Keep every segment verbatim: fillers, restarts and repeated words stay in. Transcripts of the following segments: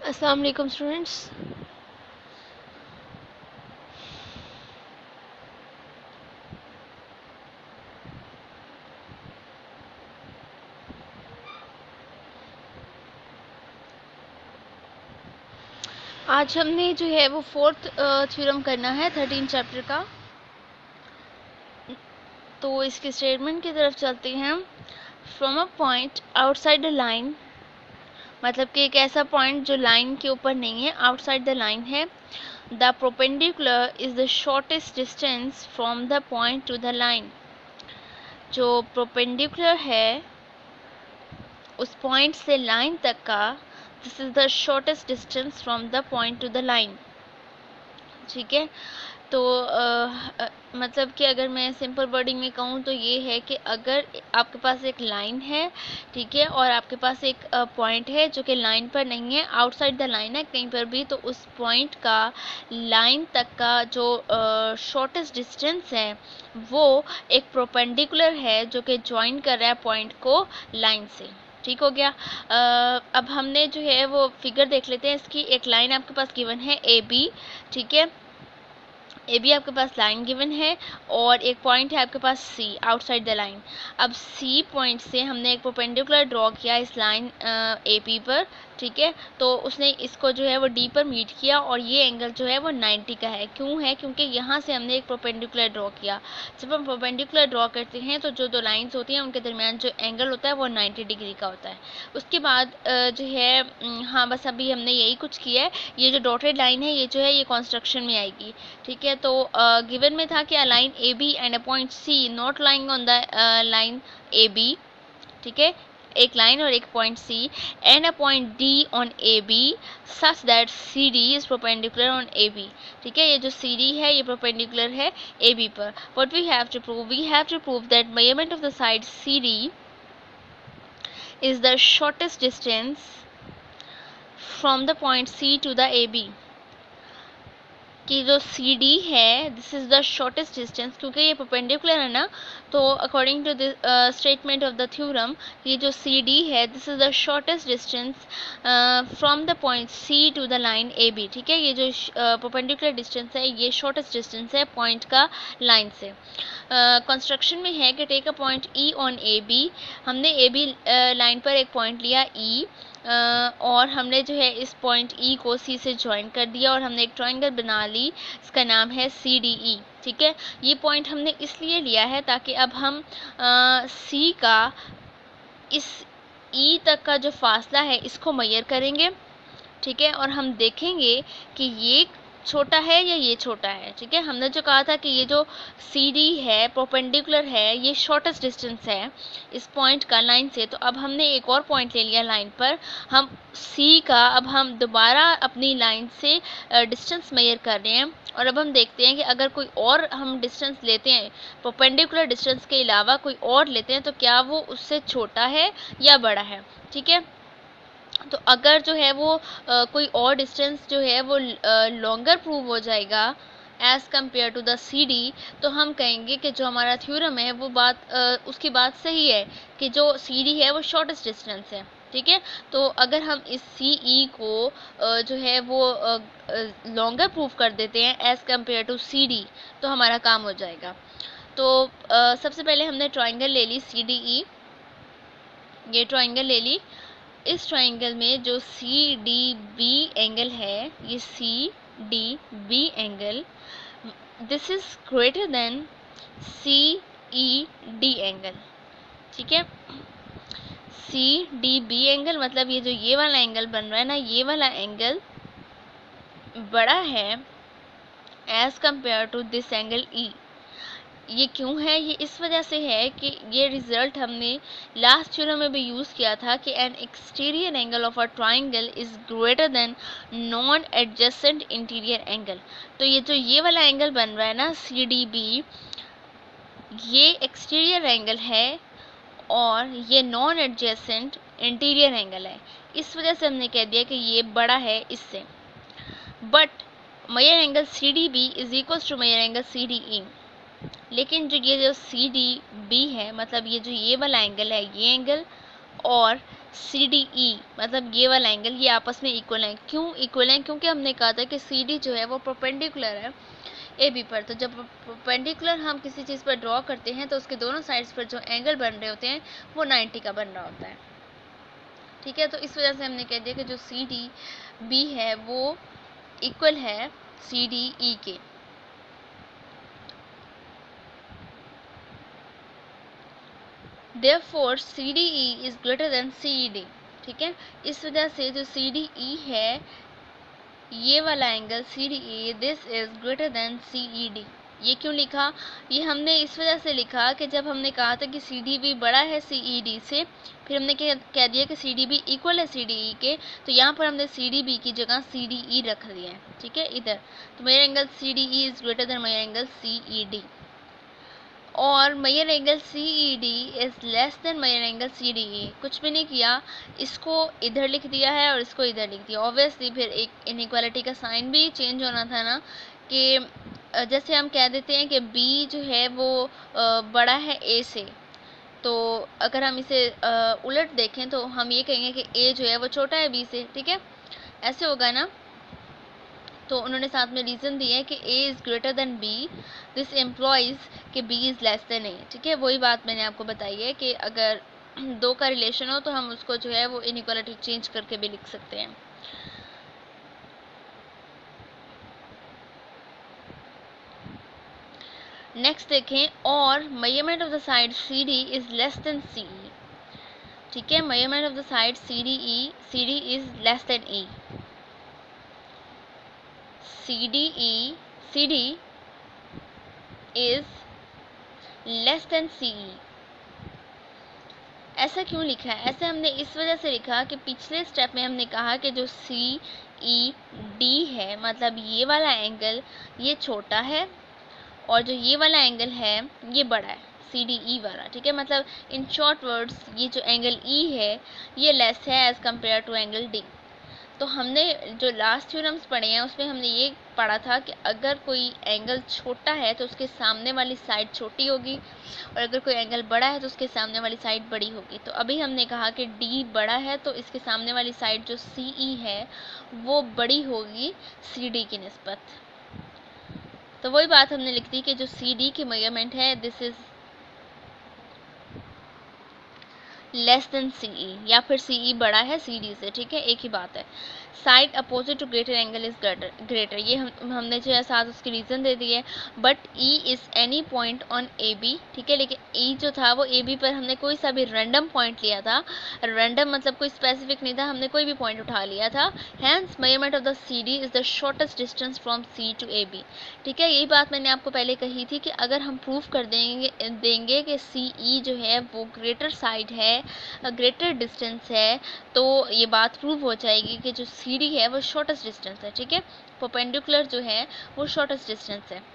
अस्सलाम वालेकुम स्टूडेंट्स। आज हमने जो है वो फोर्थ थ्योरम करना है थर्टीन चैप्टर का। तो इसके स्टेटमेंट की तरफ चलते हैं। From a point outside the line, मतलब कि एक ऐसा पॉइंट जो लाइन के ऊपर नहीं है, आउटसाइड द लाइन है। The perpendicular is the shortest distance from the point to the line. जो परपेंडिकुलर है उस पॉइंट से लाइन तक का, this is the shortest distance from the point to the line. ठीक है, तो आ, आ, मतलब कि अगर मैं सिंपल वर्डिंग में कहूँ तो ये है कि अगर आपके पास एक लाइन है, ठीक है, और आपके पास एक पॉइंट है जो कि लाइन पर नहीं है, आउटसाइड द लाइन है कहीं पर भी, तो उस पॉइंट का लाइन तक का जो शॉर्टेस्ट डिस्टेंस है वो एक परपेंडिकुलर है जो कि ज्वाइन कर रहा है पॉइंट को लाइन से। ठीक हो गया। आ, अब हमने जो है वो फिगर देख लेते हैं इसकी। एक लाइन आपके पास गिवन है ए बी, ठीक है, ए बी आपके पास लाइन गिवन है, और एक पॉइंट है आपके पास सी आउटसाइड द लाइन। अब सी पॉइंट से हमने एक परपेंडिकुलर ड्रॉ किया इस लाइन ए पी पर, ठीक है, तो उसने इसको जो है वो डी पर मीट किया, और ये एंगल जो है वो नाइन्टी का है। क्यों है? क्योंकि यहाँ से हमने एक परपेंडिकुलर ड्रॉ किया। जब हम परपेंडिकुलर ड्रॉ करते हैं तो जो दो लाइंस होती हैं उनके दरमियान जो एंगल होता है वो नाइन्टी डिग्री का होता है। उसके बाद जो है, हाँ बस अभी हमने यही कुछ किया है। ये जो डॉटेड लाइन है ये जो है ये कंस्ट्रक्शन में आएगी, ठीक है। तो गिवन uh, में था कि a line A B and a point C not lying on the line A B, ठीक है, एक लाइन और एक point C, and a point D on A B such that C D is perpendicular on A B, ठीक है। ये जो C D है ये परपेंडिकुलर है ए बी पर। What we have to prove? We have to prove that measurement of the side C D is the shortest distance from the point C to the A B, कि जो C D है this is the shortest distance, क्योंकि ये perpendicular है ना, तो according to the statement of the theorem ये जो सी डी है this is the shortest distance from the point C to the line A B, ठीक है। ये जो परपेंडिकुलर uh, डिस्टेंस है ये शॉर्टेस्ट डिस्टेंस है पॉइंट का लाइन से। कंस्ट्रक्शन uh, में है कि take a point E on A B, हमने ए बी लाइन पर एक पॉइंट लिया ई, Uh, और हमने जो है इस पॉइंट ई को सी से ज्वाइन कर दिया और हमने एक ट्रायंगल बना ली, इसका नाम है सी डी ई, ठीक है। ये पॉइंट हमने इसलिए लिया है ताकि अब हम सी uh, का इस ई तक का जो फासला है इसको मेजर करेंगे, ठीक है, और हम देखेंगे कि ये छोटा है या ये छोटा है, ठीक है। हमने जो कहा था कि ये जो सी डी है परपेंडिकुलर है, ये शॉर्टेस्ट डिस्टेंस है इस पॉइंट का लाइन से, तो अब हमने एक और पॉइंट ले लिया लाइन पर, हम सी का अब हम दोबारा अपनी लाइन से डिस्टेंस मेजर कर रहे हैं, और अब हम देखते हैं कि अगर कोई और हम डिस्टेंस लेते हैं परपेंडिकुलर डिस्टेंस के अलावा कोई और लेते हैं तो क्या वो उससे छोटा है या बड़ा है, ठीक है। तो अगर जो है वो आ, कोई और डिस्टेंस जो है वो लॉन्गर प्रूव हो जाएगा as compare to the C D, तो हम कहेंगे कि जो हमारा थ्योरम है वो बात आ, उसकी बात सही है कि जो सी डी है वो शॉर्टेस्ट डिस्टेंस है, ठीक है। तो अगर हम इस सी ई को आ, जो है वो लॉन्गर प्रूव कर देते हैं as compare to C D तो हमारा काम हो जाएगा। तो आ, सबसे पहले हमने ट्राइंगल ले ली सी डी ई, ये ट्राइंगल ले ली। इस ट्राइंगल में जो सी डी बी एंगल है, ये C D B angle this is greater than C E D angle, ठीक है। सी डी बी एंगल मतलब ये जो ये वाला एंगल बन रहा है ना, ये वाला एंगल बड़ा है as compare to this angle E. ये क्यों है? ये इस वजह से है कि ये रिजल्ट हमने लास्ट थ्योरम में भी यूज़ किया था कि an exterior angle of a triangle is greater than non adjacent interior angle. तो ये जो ये वाला एंगल बन रहा है ना सी डी बी, ये एक्सटीरियर एंगल है और ये नॉन एडजेसेंट इंटीरियर एंगल है, इस वजह से हमने कह दिया कि ये बड़ा है इससे। But measure angle C D B is equal to measure angle C D E, लेकिन जो ये जो सी डी बी है मतलब ये जो ये वाला एंगल है, ये एंगल और सी डी ई मतलब ये वाला एंगल ये आपस में इक्वल है। क्यों इक्वल है? क्योंकि हमने कहा था कि सी डी जो है वो परपेंडिकुलर है ए बी पर। तो जब परपेंडिकुलर हम किसी चीज़ पर ड्रॉ करते हैं तो उसके दोनों साइड्स पर जो एंगल बन रहे होते हैं वो नाइन्टी का बन रहा होता है। ठीक है, तो इस वजह से हमने कह दिया कि जो सी डी बी है वो इक्वल है सी डी ई के। Therefore C D E is greater than C E D। ठीक है, इस वजह से जो C D E है ये वाला angle C D E this is greater than C E D। ये क्यों लिखा? ये हमने इस वजह से लिखा कि जब हमने कहा था कि C D B बड़ा है C E D से, फिर हमने कह दिया कि C D B इक्वल है C D E के, तो यहाँ पर हमने C D B की जगह C D E रख दिया है। ठीक है, इधर तो measure angle C D E is greater than measure angle C E D, और measure angle C E D is less than measure angle C D E। कुछ भी नहीं किया, इसको इधर लिख दिया है और इसको इधर लिख दिया। ऑब्वियसली फिर एक इनइक्वालिटी का साइन भी चेंज होना था ना, कि जैसे हम कह देते हैं कि B जो है वो बड़ा है A से, तो अगर हम इसे उलट देखें तो हम ये कहेंगे कि A जो है वो छोटा है B से। ठीक है, ऐसे होगा ना। तो उन्होंने साथ में रीज़न दिया है कि A is greater than B, this implies कि B is less than A। ठीक है, वही बात मैंने आपको बताई है कि अगर दो का रिलेशन हो तो हम उसको जो है वो इनइक्वालिटी चेंज करके भी लिख सकते हैं। नेक्स्ट देखें, और measurement of the side C D is less than C E। ठीक है, measurement of the side C D E C D is less than E। C D E C D is less than C E। ऐसा क्यों लिखा है? ऐसे हमने इस वजह से लिखा कि पिछले स्टेप में हमने कहा कि जो C E D है मतलब ये वाला एंगल ये छोटा है, और जो ये वाला एंगल है ये बड़ा है C D E वाला। ठीक है, मतलब इन शॉर्ट वर्ड्स ये जो एंगल E है ये लेस है as compare to angle D। तो हमने जो लास्ट थ्योरम्स पढ़े हैं उसमें हमने ये पढ़ा था कि अगर कोई एंगल छोटा है तो उसके सामने वाली साइड छोटी होगी, और अगर कोई एंगल बड़ा है तो उसके सामने वाली साइड बड़ी होगी। तो अभी हमने कहा कि D बड़ा है तो इसके सामने वाली साइड जो C E है वो बड़ी होगी C D की निस्बत। तो वही बात हमने लिख दी कि जो C D की मेजरमेंट है this is less than C E, या फिर C E बड़ा है C D से। ठीक है, एक ही बात है। Side opposite to greater angle is greater greater ये हम हमने जो है साथ उसकी रीज़न दे दी है। But E is any point on A B। ठीक है, लेकिन E जो था वो A B पर हमने कोई सा भी रैंडम पॉइंट लिया था। रैंडम मतलब कोई स्पेसिफिक नहीं था, हमने कोई भी पॉइंट उठा लिया था। Hence measurement of the C D is the shortest distance from C to A B। ठीक है, यही बात मैंने आपको पहले कही थी कि अगर हम प्रूफ कर देंगे देंगे कि C E जो है वो ग्रेटर साइड है, ग्रेटर डिस्टेंस है, तो ये बात प्रूव हो जाएगी कि जो C D है वो शॉर्टेस्ट डिस्टेंस है। ठीक है, परपेंडिकुलर जो है वो शॉर्टेस्ट डिस्टेंस है।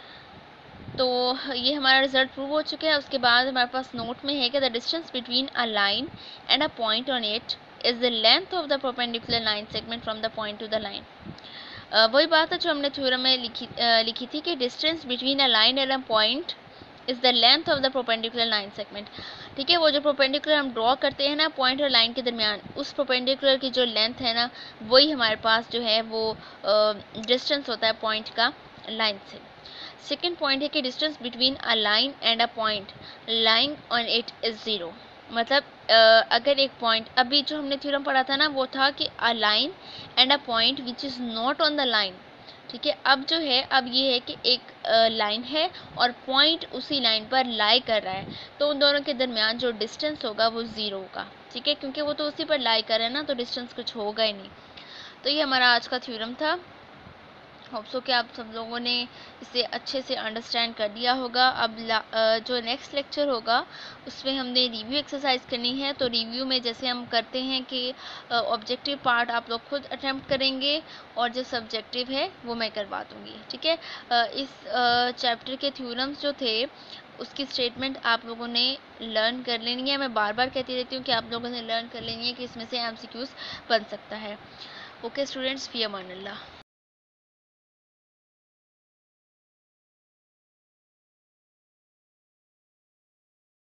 तो ये हमारा रिजल्ट प्रूव हो चुका है। उसके बाद हमारे पास नोट में है कि the distance between a line and a point on it is the length of the perpendicular line segment from the point to the line. वही बात है जो हमने थ्योरम में लिखी uh, लिखी थी कि distance between a line and a point is the length of the perpendicular line segment. ठीक है, वो जो परपेंडिकुलर हम ड्रॉ करते हैं ना पॉइंट और लाइन के दरमियान, उस परपेंडिकुलर की जो लेंथ है ना वही हमारे पास जो है वो डिस्टेंस uh, होता है पॉइंट का लाइन से। सेकेंड पॉइंट है कि distance between a line and a point line on it is zero. मतलब uh, अगर एक पॉइंट, अभी जो हमने थ्योरम पढ़ा था ना वो था कि a line and a point which is not on the line. ठीक है, अब जो है अब ये है कि एक लाइन uh, है और पॉइंट उसी लाइन पर लाई कर रहा है, तो उन दोनों के दरमियान जो डिस्टेंस होगा वो ज़ीरो होगा। ठीक है, क्योंकि वो तो उसी पर लाई कर रहा है ना, तो डिस्टेंस कुछ होगा ही नहीं। तो ये हमारा आज का थ्योरम था। होप सो कि आप सब लोगों ने इसे अच्छे से अंडरस्टैंड कर दिया होगा। अब जो नेक्स्ट लेक्चर होगा उसमें हमने रिव्यू एक्सरसाइज करनी है। तो रिव्यू में जैसे हम करते हैं कि ऑब्जेक्टिव पार्ट आप लोग खुद अटेम्प्ट करेंगे और जो सब्जेक्टिव है वो मैं करवा दूँगी। ठीक है, इस चैप्टर के थ्योरम्स जो थे उसकी स्टेटमेंट आप लोगों ने लर्न कर लेनी है। मैं बार बार कहती रहती हूँ कि आप लोगों ने लर्न कर लेनी है कि इसमें से एम सी क्यूज़ बन सकता है। ओके स्टूडेंट्स, फी अमान अल्लाह।